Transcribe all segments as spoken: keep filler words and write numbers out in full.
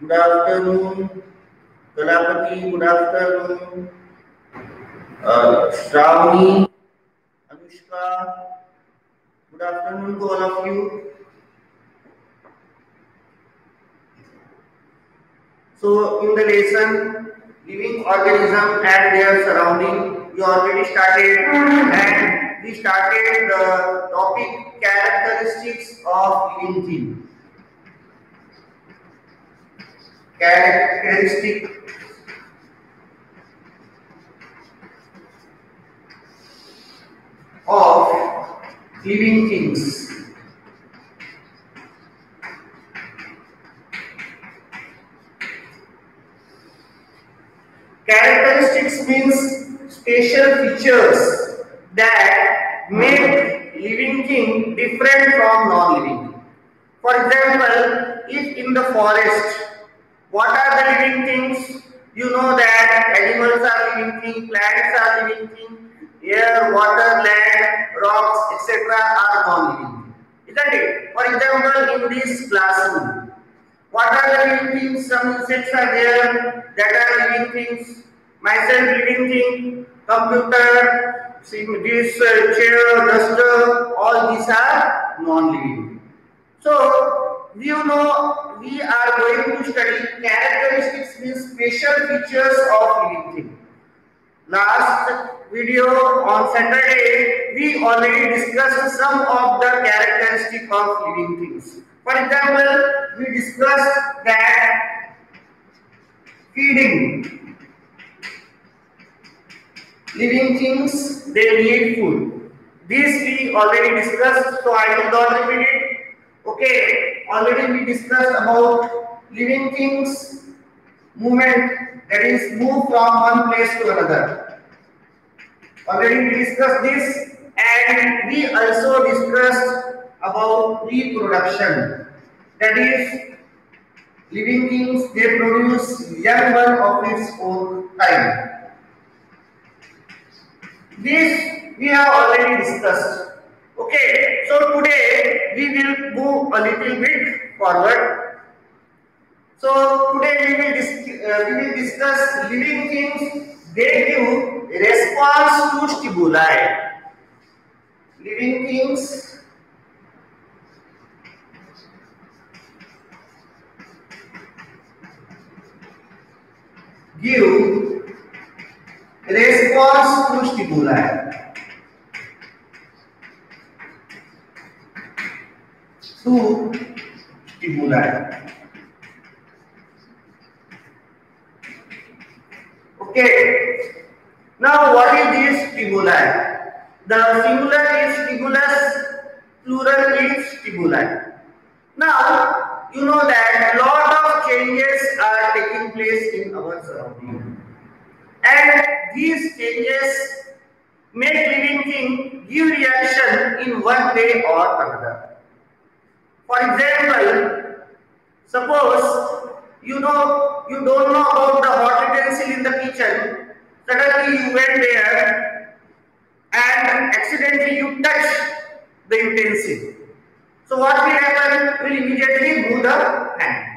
good afternoon. Kalapati, good afternoon. Uh, Shravani, Anushka, good afternoon to all of you. So, in the lesson, living organism and their surrounding, we already started, and we started the topic characteristics of living thing. Characteristic of living things. Characteristics means special features that make living thing different from non-living. For example, if in the forest, what are the living things? You know that animals are living things, plants are living things, air, water, land, rocks, et cetera are non-living. Isn't it? For example, in this classroom, what are the living things? Some insects are there that are living things. Myself living thing, computer, this uh, chair, duster, all these are non-living. So, you know, we are going to study characteristics means special features of living thing. Last video on Saturday, we already discussed some of the characteristics of living things. For example, we discussed that feeding. Living things, they need food. This we already discussed, so I will not repeat it. Okay, already we discussed about living things, movement, that is move from one place to another. Already we discussed this, and we also discussed about reproduction. That is, living things, they produce young one of its own time. This we have already discussed. Okay, so today we will move a little bit forward. So today we will, dis uh, we will discuss living things. They give response to stimuli. Living things give response to stimuli. To stimuli. Okay. Now, what is this stimuli? The singular is stimulus, plural is stimuli. Now, you know that a lot of changes are taking place in our surrounding, and these changes make living thing give reaction in one way or another. For example, suppose you know you don't know about the hot utensil in the kitchen. Suddenly you went there and accidentally you touch the utensil. So what will happen? Will immediately move the hand.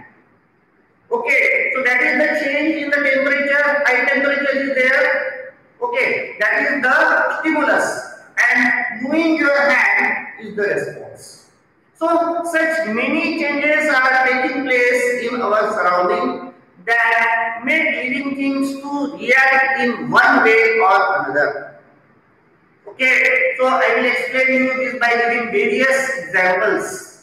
Okay, so that is the change in the temperature. High temperature is there. Okay, that is the stimulus, and moving your hand is the response. So such many changes are taking place in our surrounding that make living things to react in one way or another. Okay, so I will explain you this by giving various examples.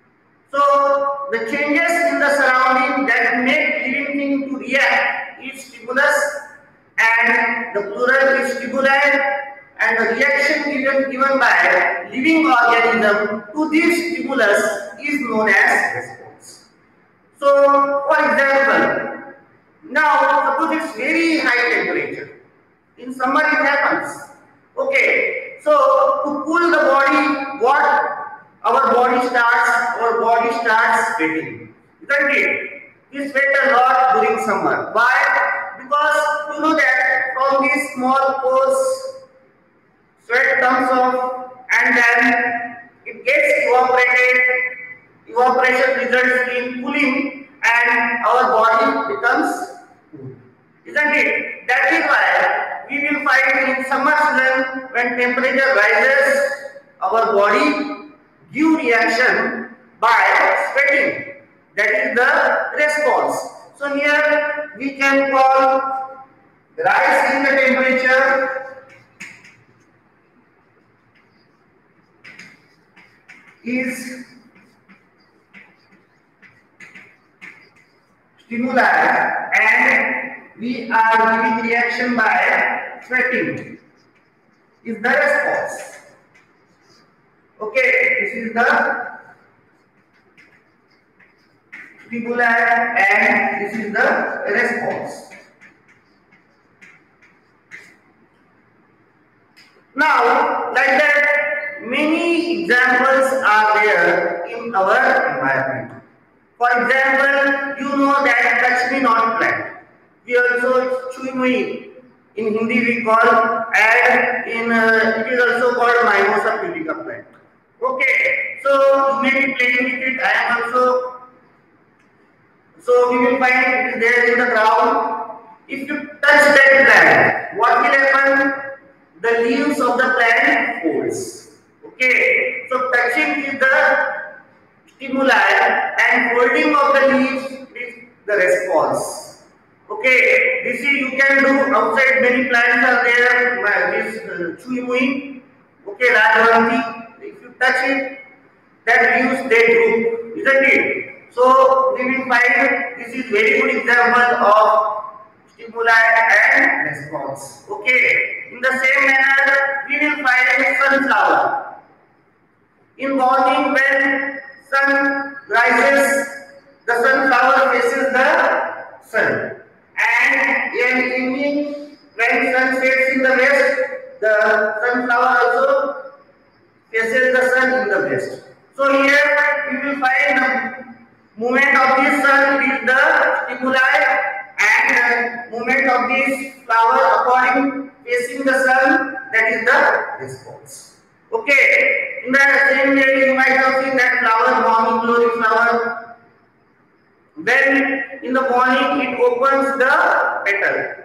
So the changes in the surrounding that make living thing to react is stimulus, and the plural is stimuli, and the reaction given, given by living organism to this stimulus is known as response. So, for example, now suppose it's very high temperature. In summer it happens. Okay, so to cool the body, what our body starts, our body starts sweating. Isn't it? We sweat a lot during summer. Why? Because you know that from these small pores, sweat comes off and then it gets evaporated. Evaporation results in cooling, and our body becomes cool. Isn't it? That is why we will find in summer season when temperature rises, our body give reaction by sweating. That is the response. So here we can call rise in the temperature is stimuli and we are giving reaction by sweating is the response. Okay, this is the stimuli and this is the response. Now, like that, many examples are there in our environment. For example, you know that touch me not plant. We also chui mui in Hindi we call, and in uh, it is also called Mimosa pudica plant. Okay, so you may be playing with it. I am also. So we will find it is there in the ground. If you touch that plant, what will happen? The leaves of the plant folds. Okay, so touching is the stimuli and folding of the leaves is the response. Okay, this is you can do outside. Many plants are there. This uh, chui mui, okay, Rajvanti. If you touch it, that leaves they droop, isn't it? So we will find this is very good example of stimuli and response. Okay. In the same manner, we will find sunflower. In morning when sun rises, the sunflower faces the sun. And in evening, when sun sets in the west, the sunflower also faces the sun in the west. So here we will find the movement of this sun is the stimuli and the movement of this flower according facing the sun, that is the response. Okay, in the same way you might have seen that flower, morning glory flower. When in the morning it opens the petal,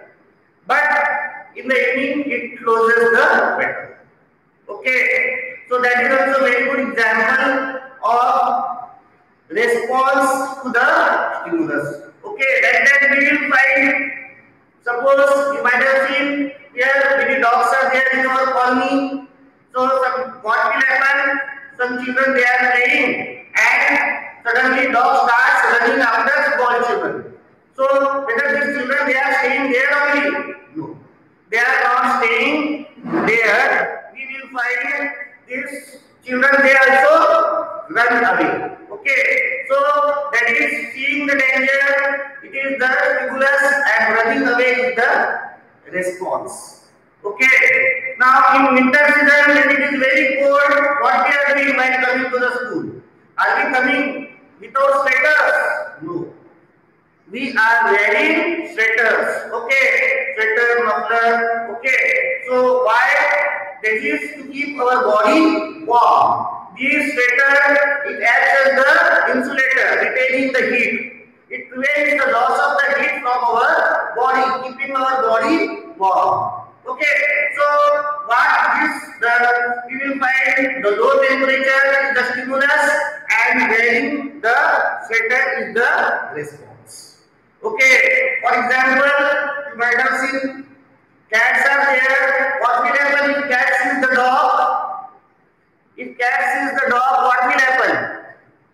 but in the evening it closes the petal. Okay, so that is also a very good example of response to the stimulus. Okay, like that we will find, suppose you might have seen here many dogs are there in our colony. So some, what will happen? Some children they are playing and suddenly dog starts running after small children. So whether these children they are staying there only? No. They are not staying there. We will find these children they also run away. Okay, so that is seeing the danger, it is the stimulus and running away is the response. Okay, now in winter season when it is very cold, what we are doing while coming to the school? Are we coming without sweaters? No. We are wearing sweaters. Okay, sweater, muffler. Okay, so why? That is to keep our body warm. This sweater, it acts as the insulator, retaining the heat. It prevents the loss of the heat from our body, keeping our body warm. Okay, so what is the, we will find the low temperature is the stimulus and wearing the sweater is the response. Okay, for example, you might have seen cats are there. What will happen if cat sees the dog? If cat sees the dog, what will happen?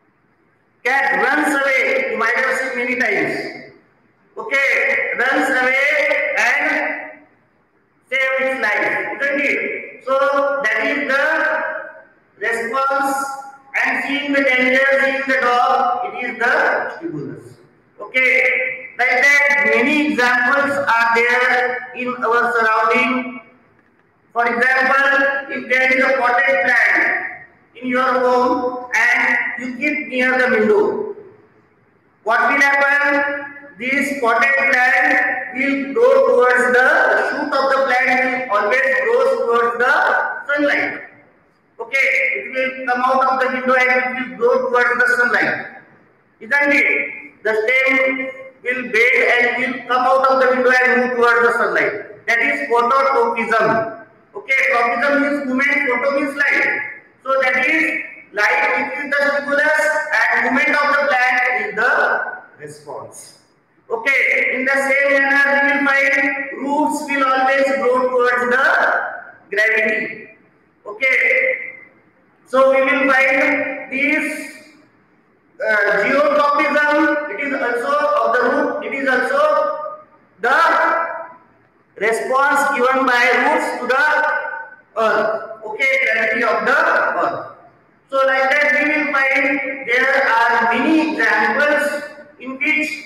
Cat runs away. You might have seen many times. Okay, runs away and save its life, isn't it? So that is the response and seeing the danger, seeing the dog, it is the stimulus. Okay, like that many examples are there in our surrounding. For example, if there is a potted plant in your home and you keep near the window, what will happen? This potted plant will grow towards the shoot of the plant will always grow towards the sunlight. Okay, it will come out of the window and it will grow towards the sunlight. Isn't it? the stem will bend and will come out of the window and move towards the sunlight. That is phototropism. Okay, tropism means movement, photo means light. So that is light which is the stimulus and movement of the plant is the response. Okay, in the same manner we will find roots will always grow towards the gravity. Okay, so we will find these uh, geotropism, it is also of the root, it is also the response given by roots to the earth. Okay, gravity of the earth. So like that we will find there are many examples in which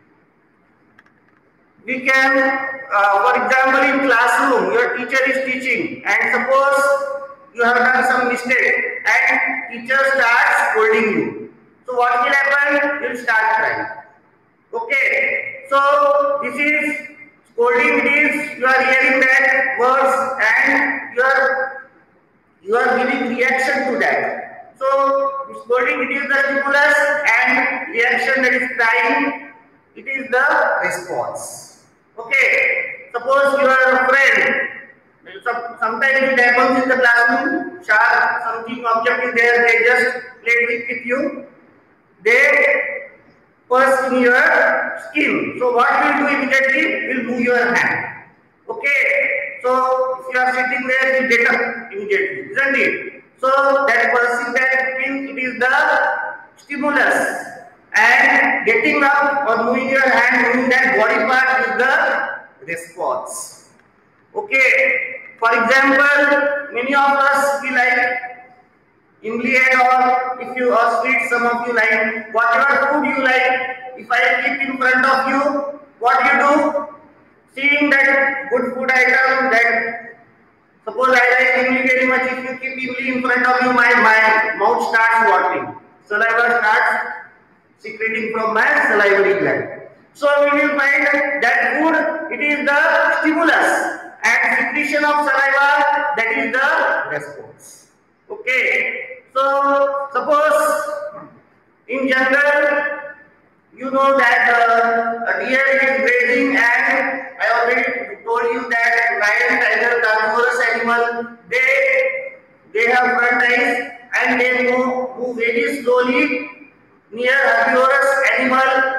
we can, uh, for example, in classroom, your teacher is teaching, and suppose you have done some mistake, and teacher starts scolding you. So what will happen? You will start crying. Okay. So this is scolding. It is you are hearing that words, and you are you are giving reaction to that. So scolding, it is the stimulus, and reaction, that is crying, it is the response. Okay, suppose you are a friend. Sometimes it happens in the classroom. Sharp, something object is there. They just play with, with you. They push in your skin. So what you will do immediately? Will move your hand. Okay. So if you are sitting there, you get up immediately, isn't it? So that person, that means it is the stimulus. And getting up or moving your hand, moving that body part is the response. Okay. For example, many of us we like imli and all. If you are sweet, some of you like whatever food you like. If I keep in front of you, what you do? Seeing that good food item, that suppose I like imli very much. If you keep imli in front of you, my my mouth starts watering. Saliva starts secreting from my salivary gland. So we will find that food, it is the stimulus, and secretion of saliva, that is the response. Okay. So suppose in jungle, you know that uh, a deer is grazing, and I already told you that lion, tiger, carnivorous animal, they they have front eyes and they move, move very slowly near herbivorous animal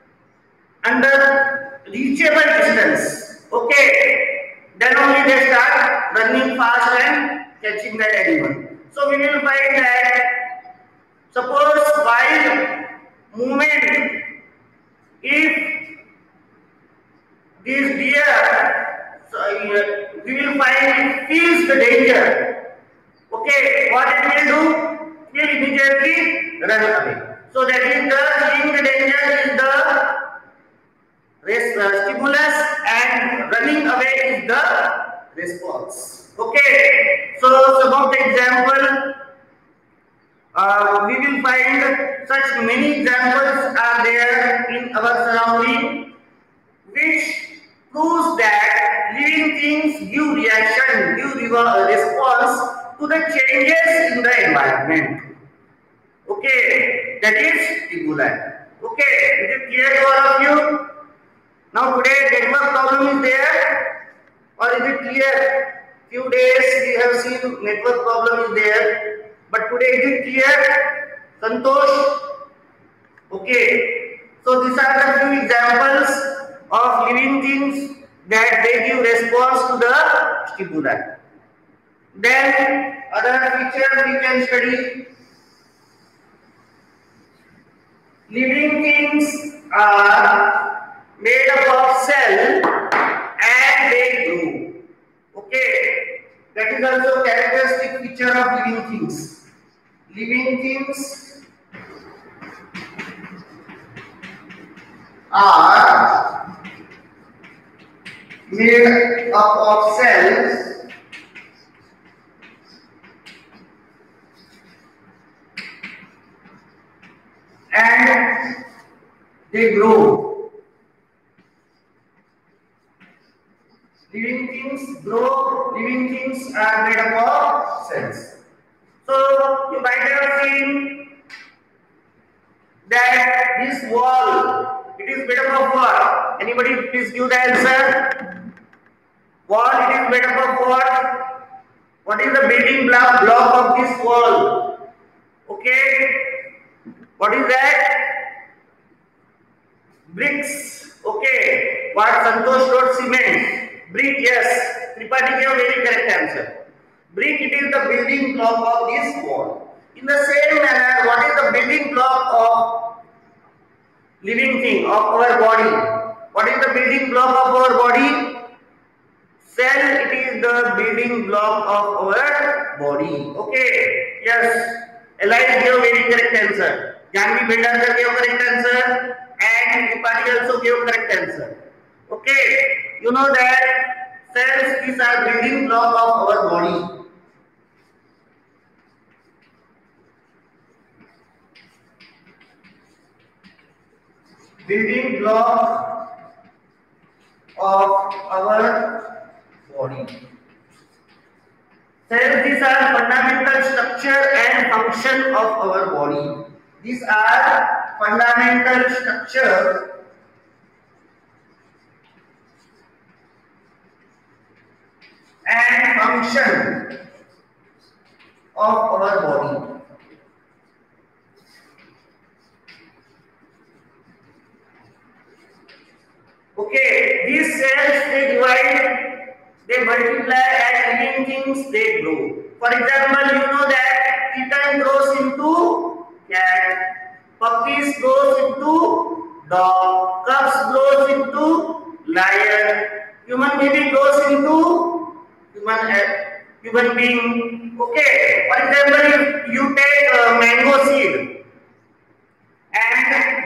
under reachable distance. Okay, then only they start running fast and catching that animal. So we will find that suppose while movement, if this deer, so uh, we will find it feels the danger. Okay, what it will do? It will immediately run away. So that is the seeing the danger is the res, uh, stimulus, and running away is the response. Okay. So some of the example uh, we will find such many examples are there in our surrounding, which proves that living things give reaction, give response to the changes in the environment. Okay, that is stimuli. Okay, is it clear to all of you? Now today network problem is there, or is it clear? Few days we have seen network problem is there, but today is it clear? Santosh? Okay, so these are the few examples of living things that they give response to the stimuli. Then other features we can study. Living things are made up of cell and they grow. Okay, that is also a characteristic feature of living things. Living things are made up of cells and they grow. Living things grow, living things are made up of cells. So you might have seen that this wall, it is made up of what? Anybody please give the answer? Wall, it is made up of what? What is the building block, block of this wall? Okay. What is that? Bricks. Okay. What Santosh wrote? Cement. Brick, yes. Tripathi gave a very correct answer. Brick, it is the building block of this wall. In the same manner, what is the building block of living thing, of our body? What is the building block of our body? Cell, it is the building block of our body. Okay. Yes. Elias gave very correct answer. Janvi Bendasar gave correct answer. And Tripathi also gave correct answer. Okay. You know that cells is a building block of our body. Building block of our body. Cells, these are fundamental structure and function of our body. These are fundamental structure and function of our body. Okay, these cells, they divide, they multiply, and living things, they grow. For example, you know that kitten grows into cat, puppies grows into dog, cubs grows into lion, human baby grows into human human being. Okay, for example, if you take a mango seed and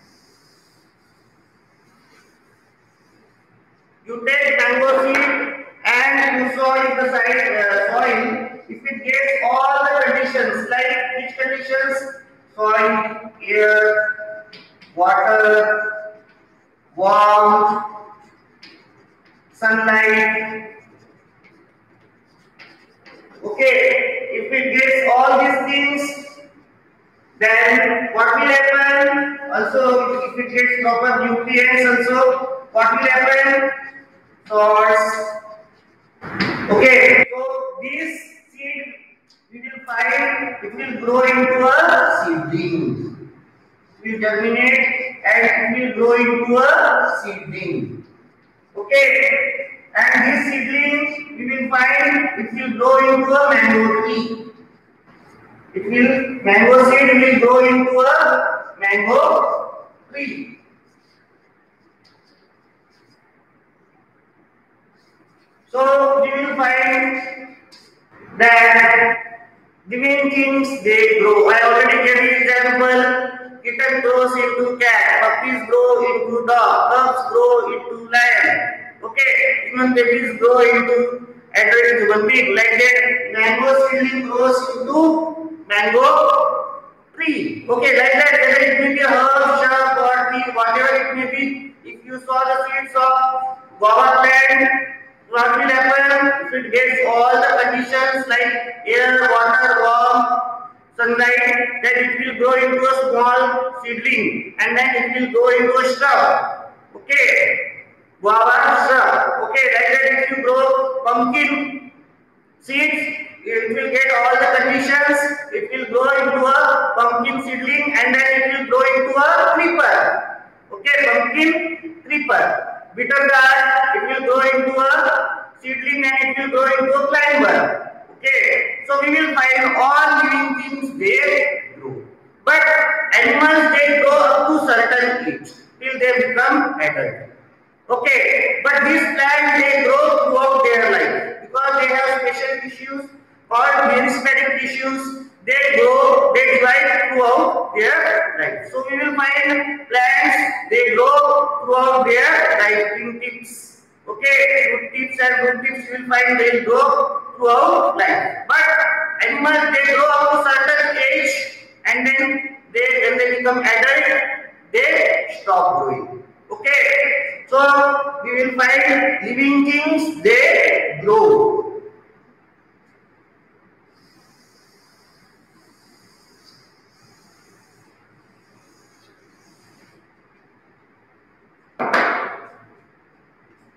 you take mango seed and you sow in the side, uh, soil, if it gets all the conditions, like which conditions? Soil, air, water, warmth, sunlight. Okay, if it gets all these things, then what will happen? Also, if it gets proper nutrients, also what will happen? Source. Okay, so this seed we will find it will grow into a seedling. It will germinate and it will grow into a seedling. Okay, and this seedling we will find it will grow into a mango tree. It will mango seed will grow into a mango tree. So we will find that living things, they grow. I already gave you example. Kitten grows into cat, puppies grow into dog, cubs grow into lion. Okay, human babies grow into adult human being. Like that, mango seedling grows into mango tree. Okay, like that, whether it may be a herb, shrub, or tree, whatever it may be. If you saw the seeds of guava plant, what will happen? If it gets all the conditions like air, water, warmth, sunlight, then it will grow into a small seedling and then it will grow into a shrub. Okay, guava shrub. Okay, like that if you grow pumpkin seeds, it will get all the conditions. It will grow into a pumpkin seedling and then it will grow into a creeper. Okay, pumpkin creeper. Bitter gourd, it will grow into a seedling and it will grow into a climber. Okay, so we will find all living things they grow. But animals, they grow up to certain age till they become adult. Okay, but these plants, they grow throughout their life because they have special tissues called meristematic tissues. They grow, they divide throughout their life. So we will find plants, they grow throughout their life in tips. Okay, root tips and root tips you will find they grow throughout life. But animals, they grow up to certain age and then they when they become adult, they stop growing. Okay, so we will find living things, they grow.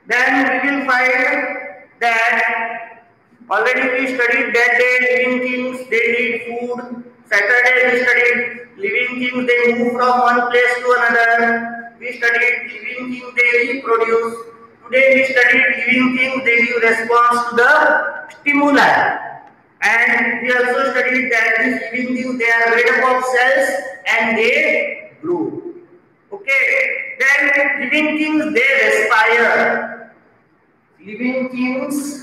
Then we will find that already we studied that day living things, they need food. Saturday we studied living things, they move from one place to another. We studied living things, they reproduce. Today we studied living things, they give response to the stimuli. And we also studied that these living things, they are made up of cells and they grow. Okay, then living things, they respire. Living things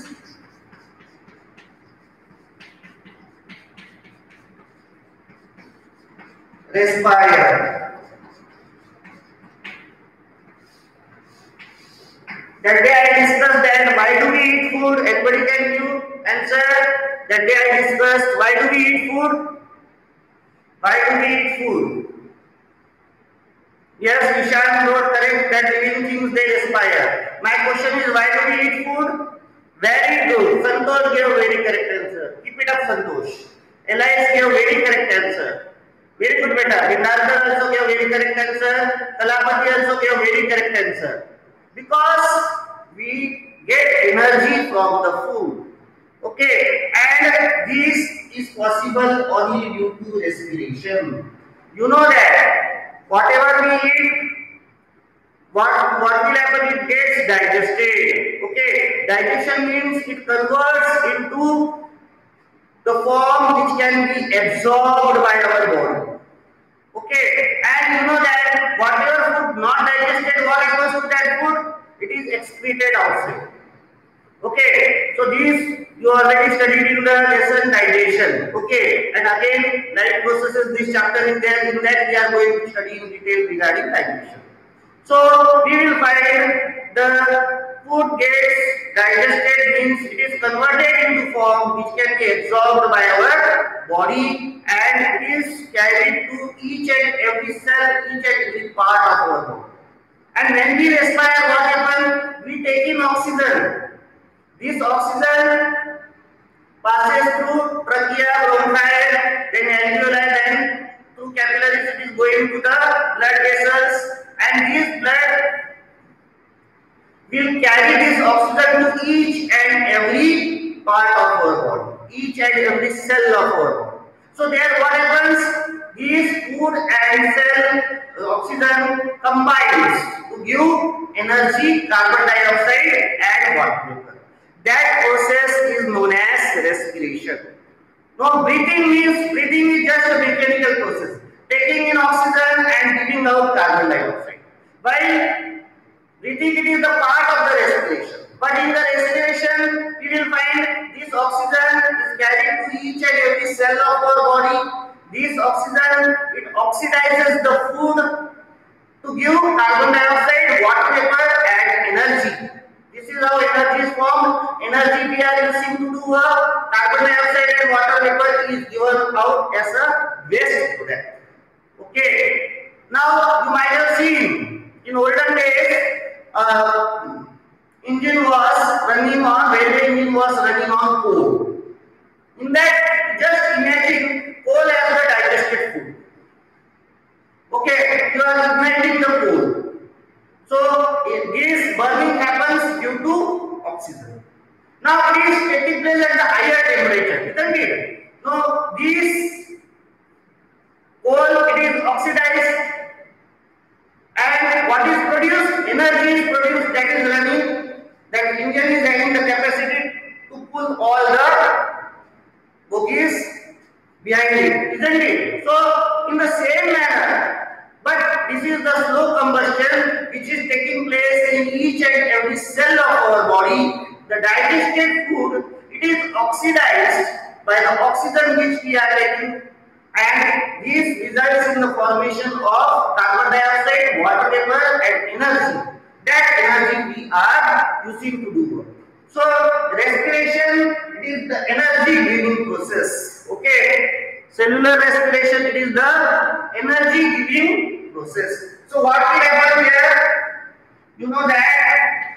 respire. That day I discussed that why do we eat food? Everybody can give answer. That day I discussed why do we eat food? Why do we eat food? Yes, Vishal wrote correct that living things they respire. My question is why do we eat food? Very good. Santosh gave very correct answer. Keep it up, Santosh. Elias gave very correct answer. Very good, beta. Vindardar also gave very correct answer. Kalapati also gave very correct answer. Because we get energy from the food. Okay, and this is possible only due to respiration. You know that whatever we eat, what, what will happen? It gets digested. Okay, digestion means it converts into the form which can be absorbed by our body. Okay, and you know that whatever food not digested, what happens to that food? It is excreted outside. Okay, so these you already studied in the lesson digestion. Okay, and again, life processes, this chapter is there. In that, we are going to study in detail regarding digestion. So we will find the food gets digested means it is converted into form which can be absorbed by our body and it is carried to each and every cell, each and every part of our body. And when we respire, what happens? We take in oxygen. This oxygen passes through trachea, bronchi, then alveoli, then through capillaries it is going to the blood vessels, and this blood will carry this oxygen to each and every part of our body, each and every cell of our body. So there what happens? This food and cell oxygen combines to give energy, carbon dioxide and water vapor. That process is known as respiration. Now breathing means, breathing is just a mechanical process. Taking in oxygen and giving out carbon dioxide. While breathing, it is the part of the respiration. But in the respiration, we will find this oxygen is carried to each and every cell of our body. This oxygen, it oxidizes the food to give carbon dioxide, water vapor and energy. This is how energy is formed. Energy we are using to do a carbon dioxide and water vapor is given out as a waste product. Okay. Now you might have seen in olden days, uh, engine was running on railway engine was running on coal. In that, just imagine coal as the digested food. Okay, you are igniting the coal. So this burning happens due to oxygen. Now it is taking place at the higher temperature, isn't it? Now this coal, it is oxidized and what is produced? Energy is produced, that is running. That engine is having the capacity to pull all the bogies behind it, isn't it? So in the same manner, but this is the slow combustion which is taking place in each and every cell of our body. The digested food, it is oxidized by the oxygen which we are taking, and this results in the formation of carbon dioxide, water vapor and energy. That energy we are using to do work. So respiration, it is the energy giving process. Okay, cellular respiration, it is the energy giving process. So what will happen here? You know that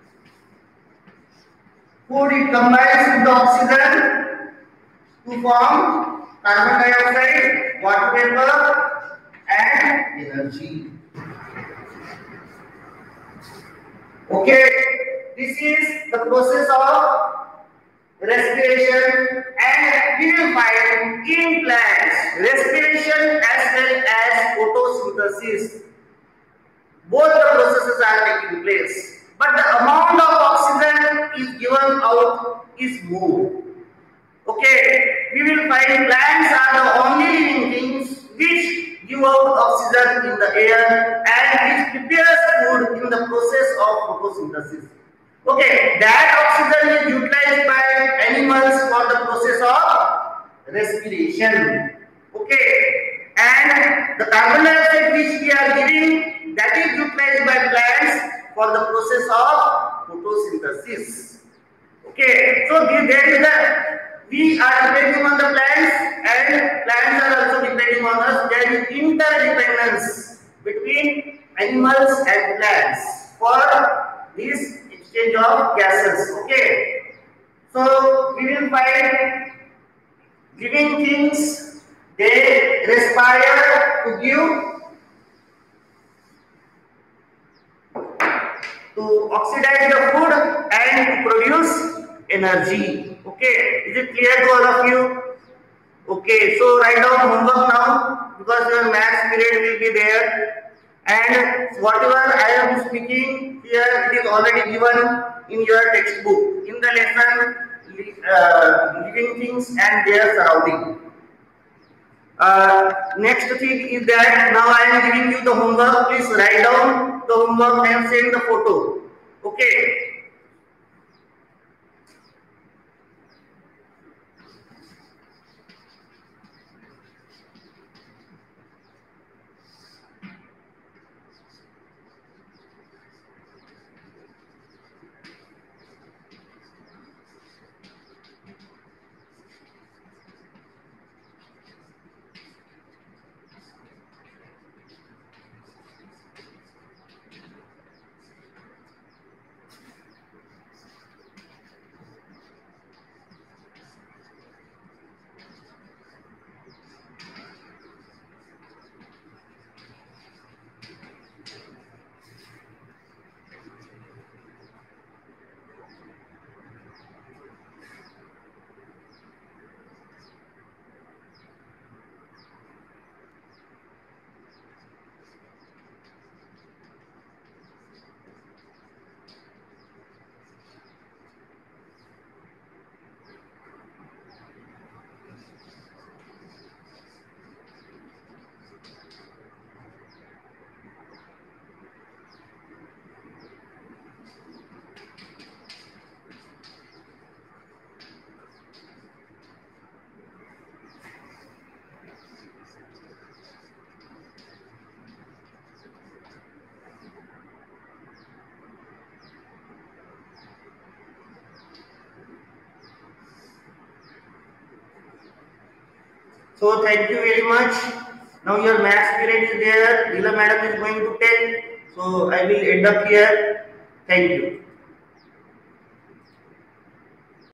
food, it combines with the oxygen to form carbon dioxide, water vapor and energy. Okay, this is the process of respiration, and we will find in plants respiration as well as photosynthesis. Both the processes are taking place, but the amount of oxygen is given out is more. Okay, we will find plants are the only living things which give out oxygen in the air and which prepares food in the process of photosynthesis. Okay, that oxygen is utilized by animals for the process of respiration. Okay, and the carbon dioxide which we are giving, that is utilized by plants for the process of photosynthesis. Okay, so there is a we are depending on the plants and plants are also depending on us. There is interdependence between animals and plants for this exchange of gases. Okay, so we will find living things, they respire to give, to oxidize the food and to produce energy. Okay, is it clear to all of you? Okay, so write down homework now because your maths period will be there, and whatever I am speaking here, it is already given in your textbook in the lesson uh, living things and their surrounding. Uh, next thing is that now I am giving you the homework. Please write down the homework and send the photo. Okay. So thank you very much. Now your maths period is there. Leela madam is going to tell. So I will end up here. Thank you.